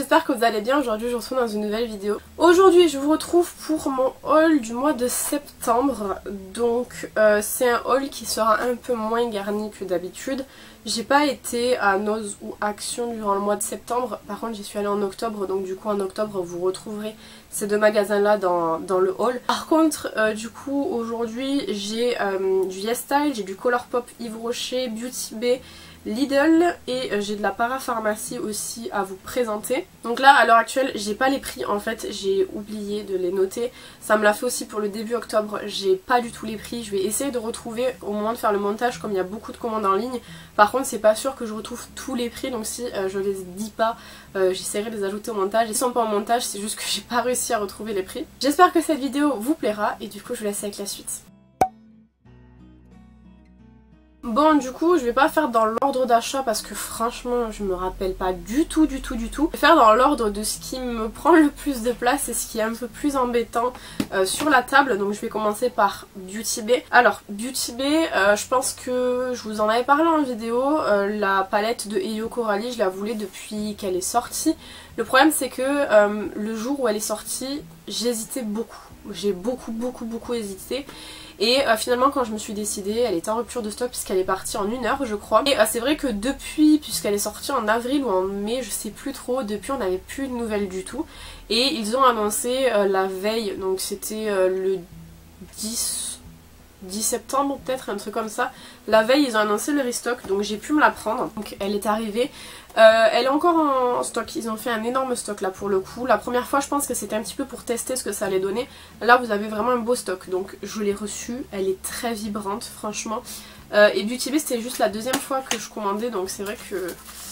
j'espère que vous allez bien. Aujourd'hui je vous retrouve dans une nouvelle vidéo. Aujourd'hui je vous retrouve pour mon haul du mois de septembre. Donc c'est un haul qui sera un peu moins garni que d'habitude. J'ai pas été à Noz ou Action durant le mois de septembre. Par contre j'y suis allée en octobre. Donc du coup en octobre vous retrouverez ces deux magasins là dans le haul. Par contre du coup aujourd'hui j'ai du YesStyle, j'ai du Colourpop Yves Rocher, Beauty Bay, Lidl et j'ai de la parapharmacie aussi à vous présenter. Donc là à l'heure actuelle j'ai pas les prix en fait, j'ai oublié de les noter. Ça me l'a fait aussi pour le début octobre, j'ai pas du tout les prix. Je vais essayer de retrouver au moment de faire le montage comme il y a beaucoup de commandes en ligne. Par contre c'est pas sûr que je retrouve tous les prix, donc si je les dis pas j'essaierai de les ajouter au montage. Et si on pas au montage c'est juste que j'ai pas réussi à retrouver les prix. J'espère que cette vidéo vous plaira et du coup je vous laisse avec la suite. Bon du coup je vais pas faire dans l'ordre d'achat parce que franchement je me rappelle pas du tout. Je vais faire dans l'ordre de ce qui me prend le plus de place et ce qui est un peu plus embêtant sur la table. Donc je vais commencer par Beauty Bay. Alors Beauty Bay je pense que je vous en avais parlé en vidéo. La palette de Heyo Coralie je la voulais depuis qu'elle est sortie. Le problème c'est que le jour où elle est sortie j'hésitais beaucoup. J'ai beaucoup hésité. Et finalement quand je me suis décidée, elle était en rupture de stock puisqu'elle est partie en 1 heure je crois. Et c'est vrai que depuis, puisqu'elle est sortie en avril ou en mai, je sais plus trop, depuis on n'avait plus de nouvelles du tout. Et ils ont annoncé la veille, donc c'était le 10 septembre peut-être, un truc comme ça. La veille ils ont annoncé le restock, donc j'ai pu me la prendre. Donc elle est arrivée. Elle est encore en stock, ils ont fait un énorme stock là pour le coup. La première fois je pense que c'était un petit peu pour tester ce que ça allait donner. Là vous avez vraiment un beau stock, donc je l'ai reçue, elle est très vibrante franchement. Et Beauty Bay c'était juste la deuxième fois que je commandais, donc c'est vrai que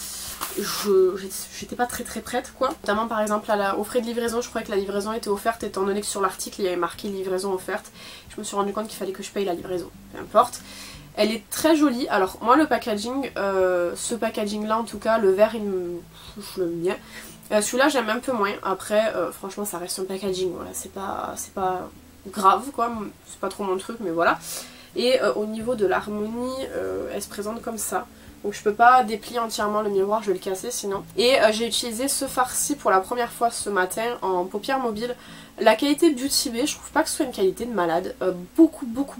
j'étais pas très prête quoi. Notamment par exemple aux frais de livraison, je croyais que la livraison était offerte étant donné que sur l'article il y avait marqué livraison offerte. Je me suis rendu compte qu'il fallait que je paye la livraison, peu importe. Elle est très jolie. Alors moi le packaging, ce packaging là en tout cas, le vert je l'aime bien. Celui-là j'aime un peu moins. Après franchement ça reste un packaging, voilà, c'est pas grave quoi, c'est pas trop mon truc mais voilà. Et au niveau de l'harmonie, elle se présente comme ça. Donc je peux pas déplier entièrement le miroir, je vais le casser sinon. Et j'ai utilisé ce fard-ci pour la première fois ce matin en paupières mobiles. La qualité Beauty Bay, je trouve pas que ce soit une qualité de malade. Beaucoup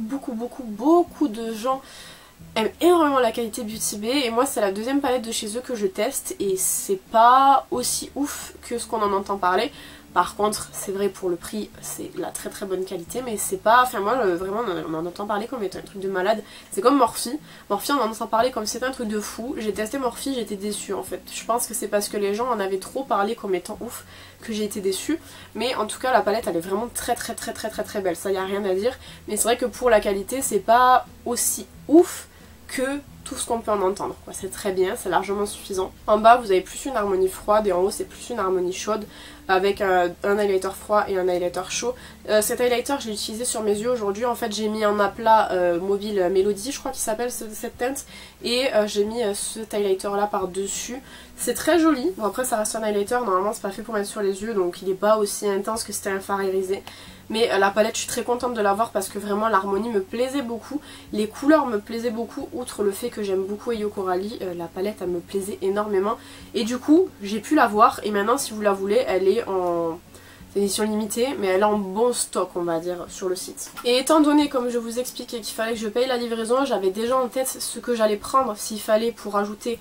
de gens aiment énormément la qualité Beauty Bay. Et moi c'est la deuxième palette de chez eux que je teste. Et c'est pas aussi ouf que ce qu'on en entend parler. Par contre, c'est vrai pour le prix, c'est la très bonne qualité, mais c'est pas... Enfin moi, vraiment, on en entend parler comme étant un truc de malade. C'est comme Morphe. Morphe, on en entend parler comme si c'était un truc de fou. J'ai testé Morphe, j'étais déçue en fait. Je pense que c'est parce que les gens en avaient trop parlé comme étant ouf que j'ai été déçue. Mais en tout cas, la palette, elle est vraiment très belle. Ça, y a rien à dire. Mais c'est vrai que pour la qualité, c'est pas aussi ouf que tout ce qu'on peut en entendre. C'est très bien, c'est largement suffisant. En bas, vous avez plus une harmonie froide et en haut, c'est plus une harmonie chaude avec un highlighter froid et un highlighter chaud. Cet highlighter, je l'ai utilisé sur mes yeux aujourd'hui. En fait, j'ai mis un aplat mobile Mélodie, je crois qu'il s'appelle cette teinte. Et j'ai mis ce highlighter là par-dessus. C'est très joli. Bon, après, ça reste un highlighter. Normalement, c'est pas fait pour mettre sur les yeux, donc il est pas aussi intense que c'était un fard irisé. Mais la palette je suis très contente de l'avoir parce que vraiment l'harmonie me plaisait beaucoup. Les couleurs me plaisaient beaucoup, outre le fait que j'aime beaucoup Heyo Coralie, la palette elle me plaisait énormément. Et du coup j'ai pu l'avoir et maintenant si vous la voulez elle est en édition limitée mais elle est en bon stock on va dire sur le site. Et étant donné comme je vous expliquais qu'il fallait que je paye la livraison, j'avais déjà en tête ce que j'allais prendre s'il fallait pour ajouter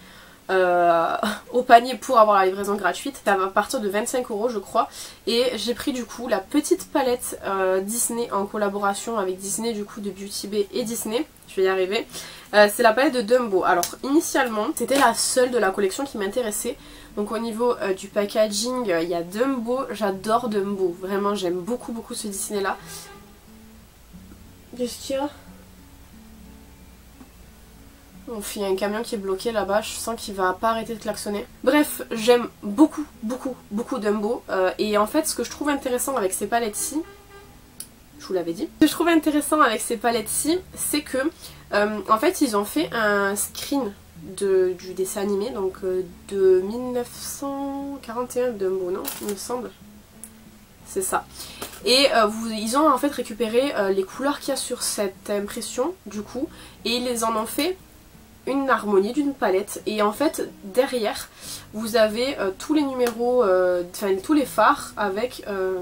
au panier pour avoir la livraison gratuite. C'était à partir de 25 € je crois. Et j'ai pris du coup la petite palette Disney en collaboration avec Disney du coup de Beauty Bay et Disney. Je vais y arriver. C'est la palette de Dumbo. Alors initialement c'était la seule de la collection qui m'intéressait. Donc au niveau du packaging il y a Dumbo. J'adore Dumbo. Vraiment j'aime beaucoup ce Disney là. Qu'est-ce qu'il y a ? Il y a un camion qui est bloqué là-bas, je sens qu'il va pas arrêter de klaxonner. Bref, j'aime beaucoup Dumbo. Et en fait, ce que je trouve intéressant avec ces palettes-ci, je vous l'avais dit, ce que je trouve intéressant avec ces palettes-ci, c'est que, en fait, ils ont fait un screen du dessin animé, donc de 1941 Dumbo, non ? Il me semble. C'est ça. Et ils ont en fait récupéré les couleurs qu'il y a sur cette impression, du coup, et ils les en ont fait une harmonie d'une palette et en fait derrière vous avez tous les numéros, enfin tous les fards avec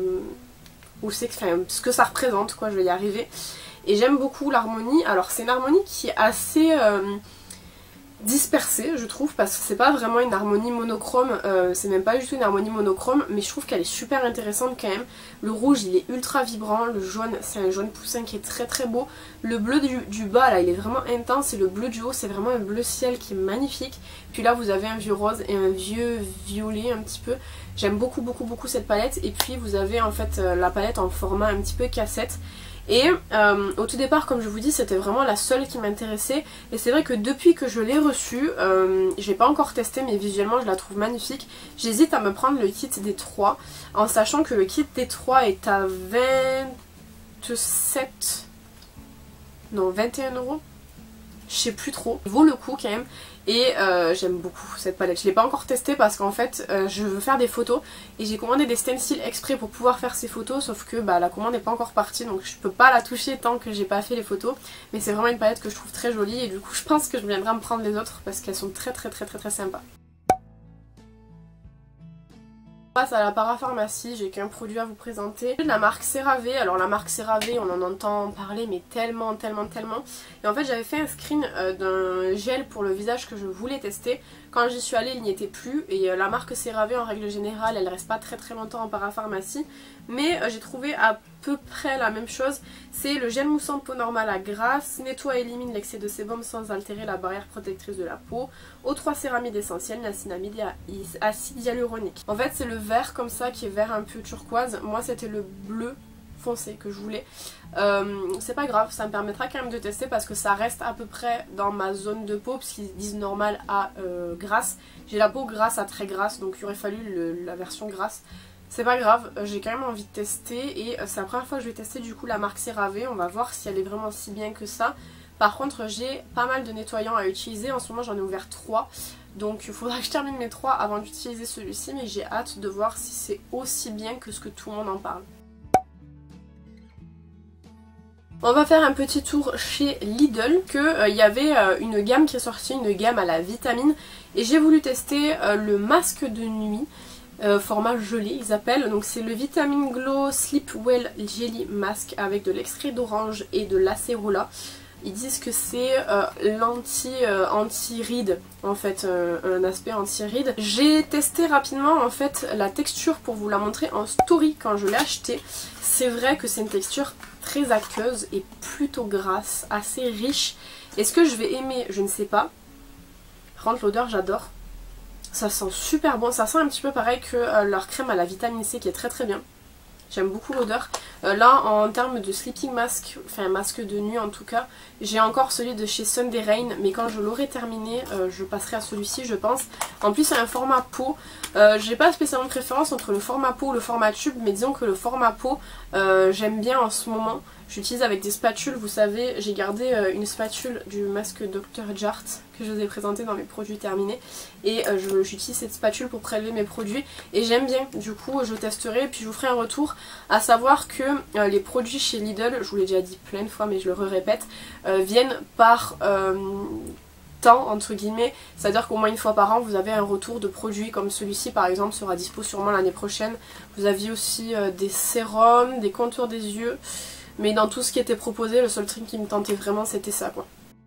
ce que ça représente quoi, je vais y arriver. Et j'aime beaucoup l'harmonie. Alors c'est une harmonie qui est assez dispersée je trouve, parce que c'est pas vraiment une harmonie monochrome, c'est même pas du tout une harmonie monochrome, mais je trouve qu'elle est super intéressante quand même. Le rouge il est ultra vibrant, le jaune c'est un jaune poussin qui est très très beau, le bleu du bas là il est vraiment intense et le bleu du haut c'est vraiment un bleu ciel qui est magnifique. Puis là vous avez un vieux rose et un vieux violet un petit peu. J'aime beaucoup beaucoup beaucoup cette palette. Et puis vous avez en fait la palette en format un petit peu cassette. Et au tout départ comme je vous dis c'était vraiment la seule qui m'intéressait. Et c'est vrai que depuis que je l'ai reçue, je l'ai pas encore testé mais visuellement je la trouve magnifique. J'hésite à me prendre le kit des 3 en sachant que le kit des 3 est à 27... non 21 €. Je sais plus trop. Il vaut le coup quand même. Et j'aime beaucoup cette palette. Je l'ai pas encore testée parce qu'en fait je veux faire des photos et j'ai commandé des stencils exprès pour pouvoir faire ces photos, sauf que la commande n'est pas encore partie donc je peux pas la toucher tant que j'ai pas fait les photos. Mais c'est vraiment une palette que je trouve très jolie et du coup je pense que je viendrai me prendre les autres parce qu'elles sont très sympas. On passe à la parapharmacie, j'ai qu'un produit à vous présenter. De la marque CeraVe. Alors la marque CeraVe on en entend parler mais tellement. Et en fait j'avais fait un screen d'un gel pour le visage que je voulais tester. Quand j'y suis allée il n'y était plus. Et la marque CeraVe en règle générale elle reste pas très longtemps en parapharmacie. Mais j'ai trouvé à peu près la même chose. C'est le gel moussant peau normale à grasse, nettoie et élimine l'excès de sébum sans altérer la barrière protectrice de la peau. O3 céramide essentielle, niacinamide et acide hyaluronique. En fait c'est le vert comme ça qui est vert un peu turquoise. Moi c'était le bleu foncé que je voulais. C'est pas grave, ça me permettra quand même de tester parce que ça reste à peu près dans ma zone de peau puisqu'ils disent normal à grasse. J'ai la peau grasse à très grasse donc il aurait fallu la version grasse. C'est pas grave, j'ai quand même envie de tester et c'est la première fois que je vais tester du coup la marque CeraVe. On va voir si elle est vraiment si bien que ça. Par contre j'ai pas mal de nettoyants à utiliser, en ce moment j'en ai ouvert 3. Donc il faudra que je termine mes 3 avant d'utiliser celui-ci, mais j'ai hâte de voir si c'est aussi bien que ce que tout le monde en parle. On va faire un petit tour chez Lidl, qu'il y avait une gamme qui est sortie, une gamme à la vitamine. Et j'ai voulu tester le masque de nuit, format gelé ils appellent. Donc c'est le Vitamin Glow Sleep Well Jelly Mask avec de l'extrait d'orange et de l'acérola. Ils disent que c'est anti-rides, en fait, un aspect anti-rides. J'ai testé rapidement en fait la texture pour vous la montrer en story quand je l'ai acheté. C'est vrai que c'est une texture très aqueuse et plutôt grasse, assez riche. Est-ce que je vais aimer? Je ne sais pas. Par contre l'odeur j'adore. Ça sent super bon, ça sent un petit peu pareil que leur crème à la vitamine C qui est très bien. J'aime beaucoup l'odeur. Là en termes de sleeping mask, enfin masque de nuit en tout cas, j'ai encore celui de chez Sunday Rain, mais quand je l'aurai terminé je passerai à celui-ci je pense. En plus c'est un format peau, j'ai pas spécialement de préférence entre le format peau ou le format tube, mais disons que le format peau j'aime bien en ce moment. J'utilise avec des spatules, vous savez, j'ai gardé une spatule du masque Dr. Jart que je vous ai présenté dans mes produits terminés. Et j'utilise cette spatule pour prélever mes produits et j'aime bien, du coup je testerai puis je vous ferai un retour. À savoir que les produits chez Lidl, je vous l'ai déjà dit plein de fois mais je le répète, viennent par temps entre guillemets, c'est à dire qu'au moins une fois par an vous avez un retour de produits comme celui-ci par exemple sera dispo sûrement l'année prochaine. Vous aviez aussi des sérums, des contours des yeux. Mais dans tout ce qui était proposé, le seul truc qui me tentait vraiment c'était ça quoi.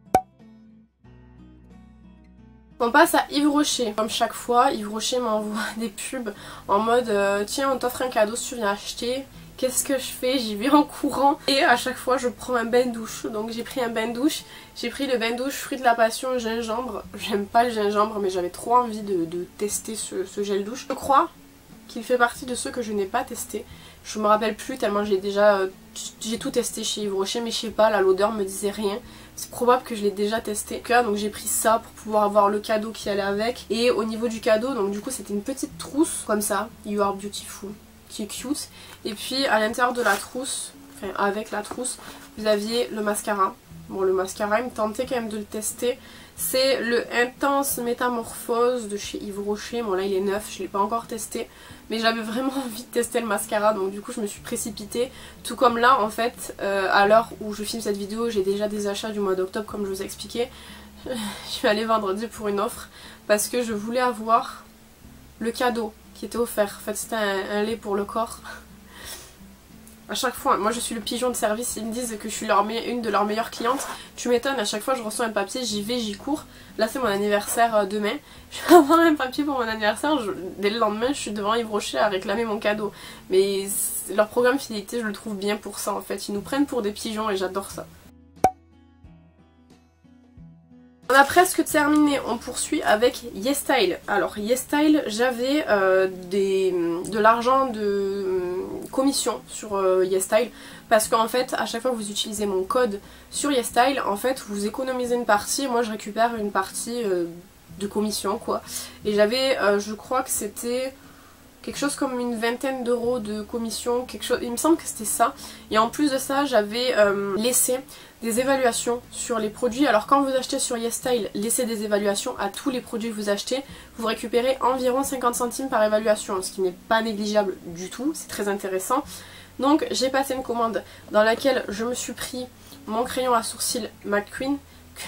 On passe à Yves Rocher. Comme chaque fois, Yves Rocher m'envoie des pubs en mode tiens on t'offre un cadeau si tu viens acheter. Qu'est-ce que je fais? J'y vais en courant et à chaque fois je prends un bain douche. Donc j'ai pris un bain douche. J'ai pris le bain douche fruit de la passion gingembre. J'aime pas le gingembre mais j'avais trop envie de tester ce gel douche. Je crois qu'il fait partie de ceux que je n'ai pas testé. Je me rappelle plus tellement j'ai tout testé chez Yves Rocher mais je sais pas, là l'odeur me disait rien. C'est probable que je l'ai déjà testé. Donc j'ai pris ça pour pouvoir avoir le cadeau qui allait avec. Et au niveau du cadeau, donc du coup c'était une petite trousse comme ça, You Are Beautiful, qui est cute. Et puis à l'intérieur de la trousse, enfin avec la trousse, vous aviez le mascara. Bon le mascara il me tentait quand même de le tester. C'est le Intense Métamorphose de chez Yves Rocher. Bon là il est neuf, je l'ai pas encore testé. Mais j'avais vraiment envie de tester le mascara donc du coup je me suis précipitée. Tout comme là en fait à l'heure où je filme cette vidéo j'ai déjà des achats du mois d'octobre comme je vous ai expliqué. je suis allée vendredi pour une offre parce que je voulais avoir le cadeau qui était offert. En fait c'était un lait pour le corps. À chaque fois, moi je suis le pigeon de service, ils me disent que je suis une de leurs meilleures clientes. Tu m'étonnes, à chaque fois je reçois un papier, j'y vais, j'y cours. Là c'est mon anniversaire demain. Je vais avoir un papier pour mon anniversaire, dès le lendemain je suis devant Yves Rocher à réclamer mon cadeau. Mais leur programme fidélité, je le trouve bien pour ça en fait. Ils nous prennent pour des pigeons et j'adore ça. On a presque terminé, on poursuit avec YesStyle. Alors YesStyle, j'avais de l'argent de commission sur YesStyle parce qu'en fait à chaque fois que vous utilisez mon code sur YesStyle, en fait vous économisez une partie, moi je récupère une partie de commission quoi. Et j'avais, je crois que c'était quelque chose comme une vingtaine d'euros de commission, quelque chose, il me semble que c'était ça. Et en plus de ça, j'avais laissé des évaluations sur les produits. Alors quand vous achetez sur YesStyle, laissez des évaluations à tous les produits que vous achetez. Vous récupérez environ 50 centimes par évaluation, ce qui n'est pas négligeable du tout, c'est très intéressant. Donc j'ai passé une commande dans laquelle je me suis pris mon crayon à sourcils McQueen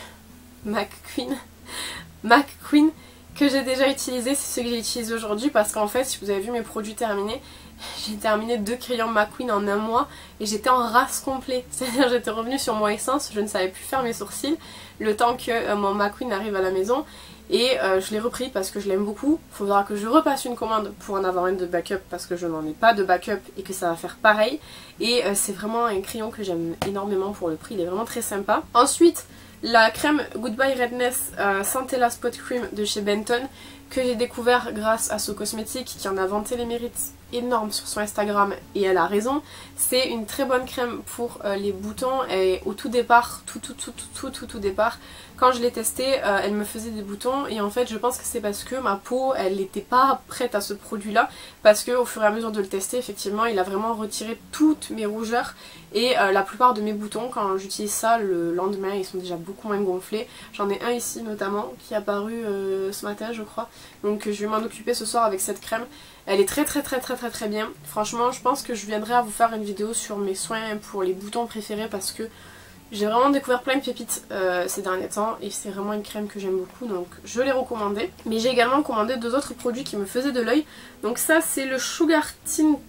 que j'ai déjà utilisé, c'est ce que j'ai utilisé aujourd'hui parce qu'en fait si vous avez vu mes produits terminés, j'ai terminé 2 crayons McQueen en un mois et j'étais en rase complet, c'est-à-dire j'étais revenue sur mon essence, je ne savais plus faire mes sourcils le temps que mon McQueen arrive à la maison et je l'ai repris parce que je l'aime beaucoup. Il faudra que je repasse une commande pour en avoir une de backup parce que je n'en ai pas de backup et que ça va faire pareil et c'est vraiment un crayon que j'aime énormément pour le prix, il est vraiment très sympa. Ensuite la crème Goodbye Redness Centella Spot Cream de chez Benton que j'ai découvert grâce à So Cosmetics qui en a vanté les mérites énormes sur son Instagram et elle a raison. C'est une très bonne crème pour les boutons et au tout départ, tout départ, quand je l'ai testée, elle me faisait des boutons et en fait je pense que c'est parce que ma peau elle n'était pas prête à ce produit là parce que au fur et à mesure de le tester effectivement il a vraiment retiré toutes mes rougeurs et la plupart de mes boutons quand j'utilise ça le lendemain ils sont déjà beaucoup moins gonflés. J'en ai un ici notamment qui est apparu ce matin je crois, donc je vais m'en occuper ce soir avec cette crème. Elle est très bien. Franchement je pense que je viendrai à vous faire une vidéo sur mes soins pour les boutons préférés parce que j'ai vraiment découvert plein de pépites ces derniers temps et c'est vraiment une crème que j'aime beaucoup donc je l'ai recommandée. Mais j'ai également commandé 2 autres produits qui me faisaient de l'œil. Donc ça c'est le Sugar Tint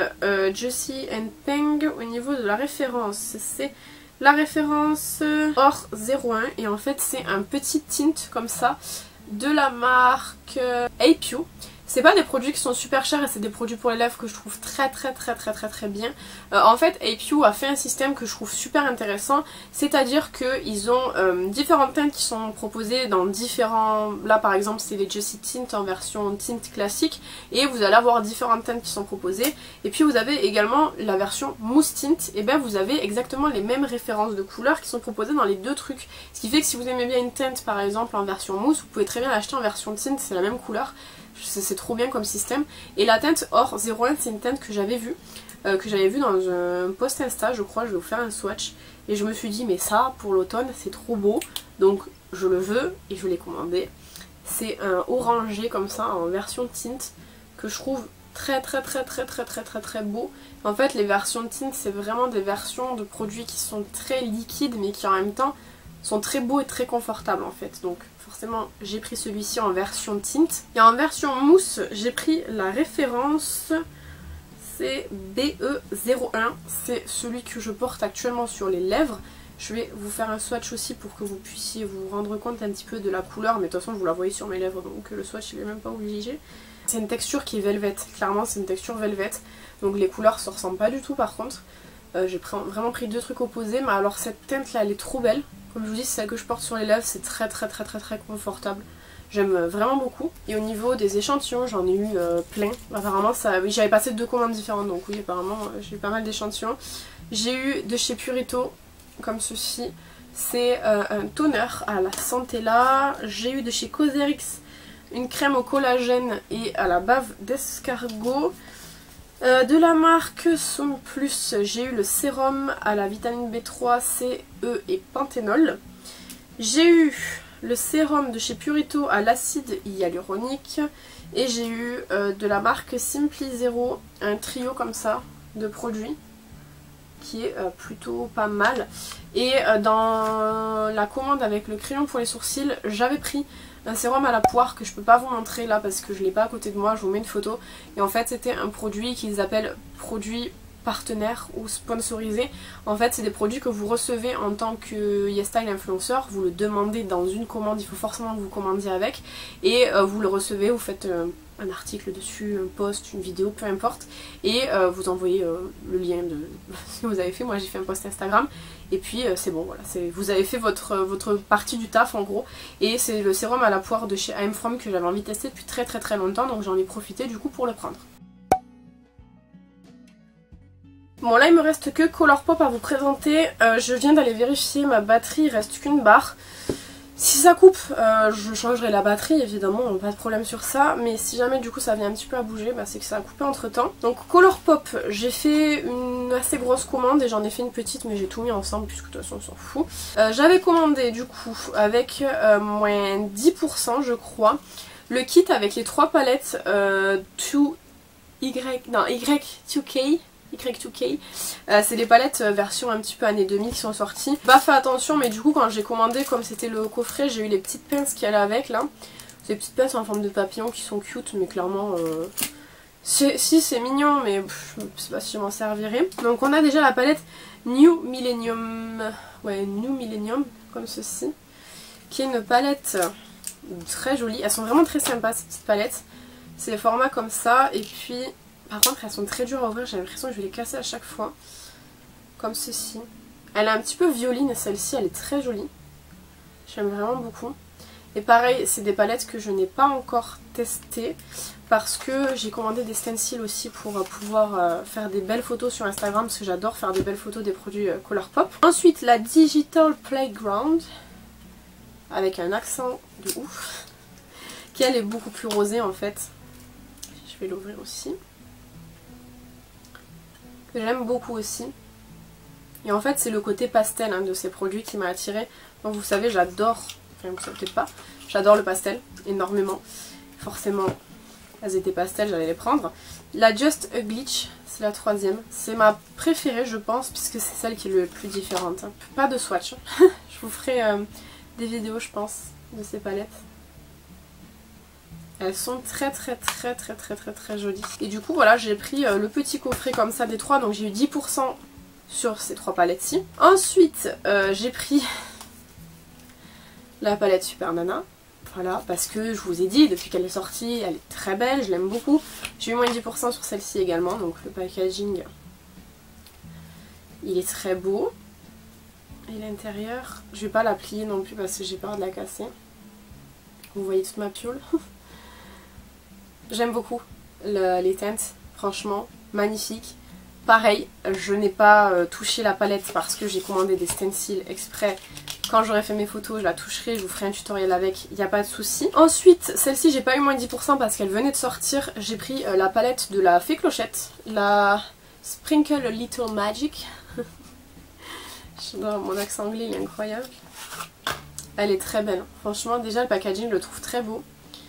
Juicy and Peng au niveau de la référence. C'est la référence Or 01 et en fait c'est un petit tint comme ça de la marque Apio. C'est pas des produits qui sont super chers et c'est des produits pour les lèvres que je trouve très bien. En fait Apio a fait un système que je trouve super intéressant, c'est-à-dire qu'ils ont différentes teintes qui sont proposées dans différents... Là par exemple c'est les Juicy Tint en version tint classique et vous allez avoir différentes teintes qui sont proposées. Et puis vous avez également la version mousse tint, et bien vous avez exactement les mêmes références de couleurs qui sont proposées dans les deux trucs. Ce qui fait que si vous aimez bien une teinte par exemple en version mousse, vous pouvez très bien l'acheter en version tint, c'est la même couleur. C'est trop bien comme système. Et la teinte Or 01 c'est une teinte que j'avais vue dans un post Insta je crois, je vais vous faire un swatch et je me suis dit mais ça pour l'automne c'est trop beau donc je le veux et je l'ai commandé. C'est un orangé comme ça en version tint que je trouve très beau. En fait les versions tint c'est vraiment des versions de produits qui sont très liquides mais qui en même temps sont très beaux et très confortables en fait, donc forcément j'ai pris celui-ci en version tint. Et en version mousse j'ai pris la référence, c'est BE01, c'est celui que je porte actuellement sur les lèvres. Je vais vous faire un swatch aussi pour que vous puissiez vous rendre compte un petit peu de la couleur, mais de toute façon vous la voyez sur mes lèvres donc le swatch il est même pas obligé. C'est une texture qui est velvet, clairement c'est une texture velvet, donc les couleurs se ressemblent pas du tout par contre. J'ai vraiment pris 2 trucs opposés, mais alors cette teinte là elle est trop belle. Comme je vous dis c'est celle que je porte sur les lèvres, c'est très confortable. J'aime vraiment beaucoup. Et au niveau des échantillons j'en ai eu plein. Apparemment ça, oui j'avais passé 2 commandes différentes donc oui apparemment j'ai eu pas mal d'échantillons. J'ai eu de chez Purito comme ceci. C'est un toner à la Centella. J'ai eu de chez Cosrx une crème au collagène et à la bave d'escargot. De la marque Somme Plus, j'ai eu le sérum à la vitamine B3, C, E et panthénol. J'ai eu le sérum de chez Purito à l'acide hyaluronique. Et j'ai eu de la marque Simply Zero un trio comme ça de produits qui est plutôt pas mal. Et dans la commande avec le crayon pour les sourcils, j'avais pris un sérum à la poire que je peux pas vous montrer là parce que je l'ai pas à côté de moi, je vous mets une photo. Et en fait c'était un produit qu'ils appellent produit partenaire ou sponsorisé. En fait c'est des produits que vous recevez en tant que YesStyle influenceur, vous le demandez dans une commande, il faut forcément que vous commandiez avec et vous le recevez, vous faites un article dessus, un post, une vidéo, peu importe, et vous envoyez le lien de ce que vous avez fait. Moi j'ai fait un post Instagram et puis c'est bon, voilà, vous avez fait votre partie du taf en gros. Et c'est le sérum à la poire de chez I Am From que j'avais envie de tester depuis très longtemps, donc j'en ai profité du coup pour le prendre. Bon là il me reste que Colourpop à vous présenter. Je viens d'aller vérifier ma batterie, il reste qu'une barre. Si ça coupe, je changerai la batterie évidemment, pas de problème sur ça. Mais si jamais du coup ça vient un petit peu à bouger, bah, c'est que ça a coupé entre temps. Donc Colourpop, j'ai fait une assez grosse commande et j'en ai fait une petite mais j'ai tout mis ensemble puisque de toute façon on s'en fout. J'avais commandé du coup avec moins 10% je crois, le kit avec les 3 palettes Y2K. C'est les palettes version un petit peu années 2000 qui sont sorties. Pas fait attention mais du coup quand j'ai commandé, comme c'était le coffret, j'ai eu les petites pinces qui allaient avec là. Ces petites pinces en forme de papillon qui sont cute mais clairement si c'est mignon mais je sais pas si je m'en servirai. Donc on a déjà la palette New Millennium, ouais New Millennium comme ceci, qui est une palette très jolie. Elles sont vraiment très sympas ces petites palettes. C'est des formats comme ça et puis par contre elles sont très dures à ouvrir, j'ai l'impression que je vais les casser à chaque fois. Comme ceci. Elle est un petit peu violine celle-ci, elle est très jolie. J'aime vraiment beaucoup. Et pareil, c'est des palettes que je n'ai pas encore testées parce que j'ai commandé des stencils aussi pour pouvoir faire des belles photos sur Instagram parce que j'adore faire des belles photos des produits Colourpop. Ensuite la Digital Playground avec un accent de ouf qui elle est beaucoup plus rosée en fait. Je vais l'ouvrir aussi. J'aime beaucoup aussi. Et en fait c'est le côté pastel hein, de ces produits qui m'a attirée. Donc vous savez j'adore, enfin vous savez peut-être pas, j'adore le pastel énormément. Forcément elles étaient pastel, j'allais les prendre. La Just a Glitch, c'est la 3e. C'est ma préférée je pense puisque c'est celle qui est le plus différente. Hein. Pas de swatch. Je vous ferai des vidéos je pense de ces palettes. Elles sont très jolies. Et du coup voilà j'ai pris le petit coffret comme ça des 3. Donc j'ai eu 10% sur ces 3 palettes-ci. Ensuite j'ai pris la palette Super Nana. Voilà parce que je vous ai dit depuis qu'elle est sortie elle est très belle, je l'aime beaucoup. J'ai eu moins 10% sur celle-ci également. Donc le packaging il est très beau. Et l'intérieur, je vais pas la plier non plus parce que j'ai peur de la casser. Vous voyez toute ma piole. J'aime beaucoup les teintes, franchement, magnifique. Pareil, je n'ai pas touché la palette parce que j'ai commandé des stencils exprès. Quand j'aurai fait mes photos, je la toucherai, je vous ferai un tutoriel avec, il n'y a pas de souci. Ensuite, celle-ci, j'ai pas eu moins 10% parce qu'elle venait de sortir. J'ai pris la palette de la Fée Clochette, la Sprinkle a Little Magic. J'adore, mon accent anglais, il est incroyable. Elle est très belle. Franchement, déjà, le packaging, je le trouve très beau.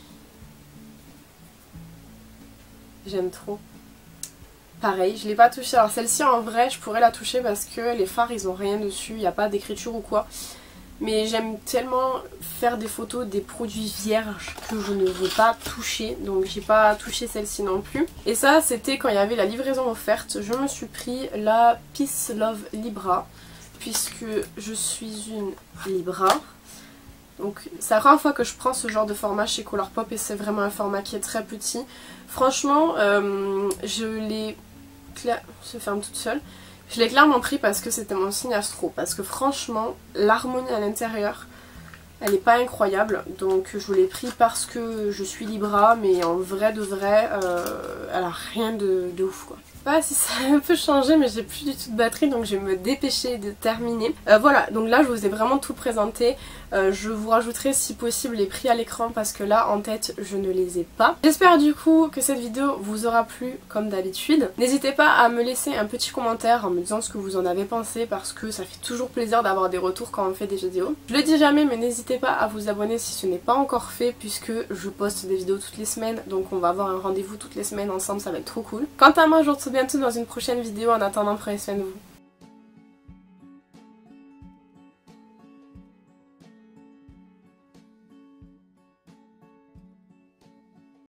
J'aime trop. Pareil, je l'ai pas touchée. Alors celle-ci en vrai je pourrais la toucher parce que les fards ils ont rien dessus, il n'y a pas d'écriture ou quoi. Mais j'aime tellement faire des photos des produits vierges que je ne veux pas toucher. Donc j'ai pas touché celle-ci non plus. Et ça c'était quand il y avait la livraison offerte. Je me suis pris la Peace Love Libra. Puisque je suis une Libra. Donc c'est la première fois que je prends ce genre de format chez Colourpop et c'est vraiment un format qui est très petit. Franchement je l'ai se ferme toute seule. Je l'ai clairement pris parce que c'était mon signe astro. Parce que franchement l'harmonie à l'intérieur elle est pas incroyable. Donc je l'ai pris parce que je suis Libra. Mais en vrai de vrai elle a rien de ouf quoi. Pas si ça a un peu changé mais j'ai plus du tout de batterie donc je vais me dépêcher de terminer. Voilà donc là je vous ai vraiment tout présenté. Je vous rajouterai si possible les prix à l'écran parce que là en tête je ne les ai pas. J'espère du coup que cette vidéo vous aura plu comme d'habitude. N'hésitez pas à me laisser un petit commentaire en me disant ce que vous en avez pensé parce que ça fait toujours plaisir d'avoir des retours quand on fait des vidéos. Je le dis jamais mais n'hésitez pas à vous abonner si ce n'est pas encore fait puisque je poste des vidéos toutes les semaines donc on va avoir un rendez-vous toutes les semaines ensemble, ça va être trop cool. Quant à moi je vous retrouve bientôt dans une prochaine vidéo, en attendant prenez soin de vous.